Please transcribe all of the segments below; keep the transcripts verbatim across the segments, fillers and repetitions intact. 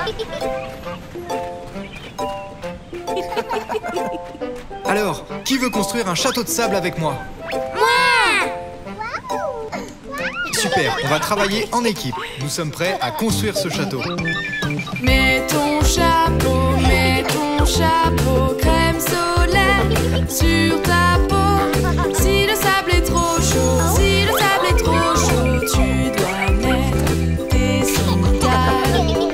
Alors, qui veut construire un château de sable avec moi? Super, on va travailler en équipe. Nous sommes prêts à construire ce château. Mets ton chapeau, mets ton chapeau, crème solaire sur ta peau. Si le sable est trop chaud, si le sable est trop chaud, tu dois mettre tes sandales.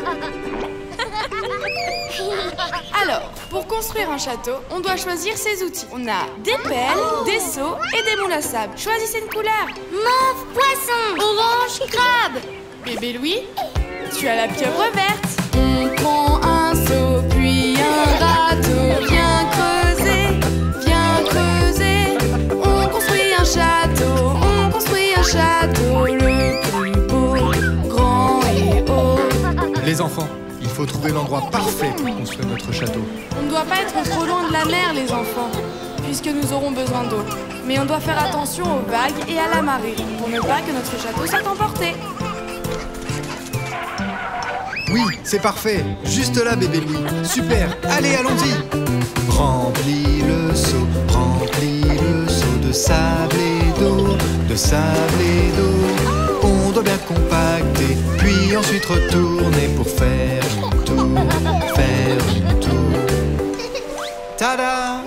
Alors, pour construire un château, on doit choisir ses outils. On a des pelles, des seaux et des moules à sable. Choisissez une couleur. Mauve poisson, orange crabe. Bébé Louis, tu as la pieuvre verte. On prend un seau, puis un râteau. Viens creuser, viens creuser. On construit un château, on construit un château. Le plus beau, grand et haut. Les enfants, il faut trouver l'endroit parfait pour construire notre château. On ne doit pas être trop loin de la mer, les enfants, puisque nous aurons besoin d'eau. Mais on doit faire attention aux vagues et à la marée, pour ne pas que notre château soit emporté. Oui, c'est parfait. Juste là, bébé Louis. Super. Allez, allons-y. Remplis le seau, remplis le seau de sable et d'eau, de sable et d'eau. On doit bien compacter, puis ensuite retourner pour faire une tour, faire une tour. Tada!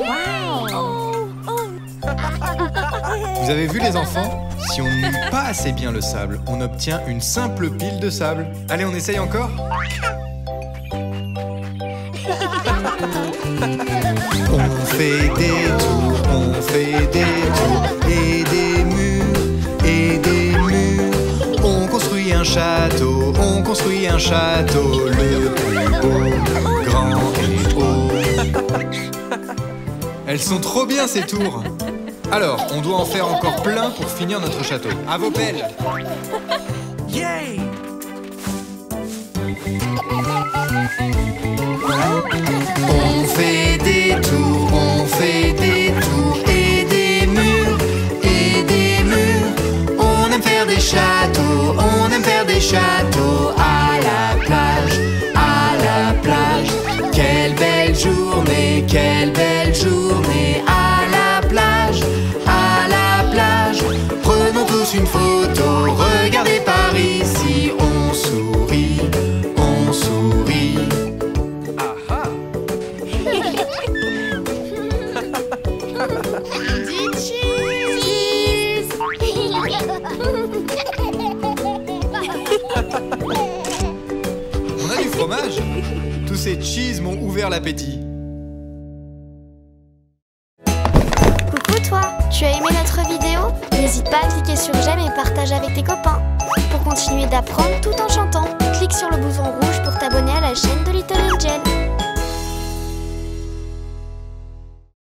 Vous avez vu les enfants? Si on ne mouille pas assez bien le sable, on obtient une simple pile de sable. Allez, on essaye encore? On fait des tours, on fait des tours, et des murs, et des murs. On construit un château, on construit un château, le plus beau, grand et haut. Elles sont trop bien ces tours. Alors, on doit en faire encore plein pour finir notre château. À vos pelles! Yay! On fait des tours, on fait des tours, et des murs, et des murs. On aime faire des châteaux, on aime faire des châteaux à la plage, à la plage. Quelle belle journée, quelle belle journée à la plage, à la plage. Prenons tous une photo, regardez par ici, on sourit, on sourit. Dis cheese. On a du fromage? Tous ces cheese m'ont ouvert l'appétit. Coucou toi, tu as aimé notre vidéo? N'hésite pas à cliquer sur j'aime et partage avec tes copains. Pour continuer d'apprendre tout en chantant, clique sur le bouton rouge pour t'abonner à la chaîne de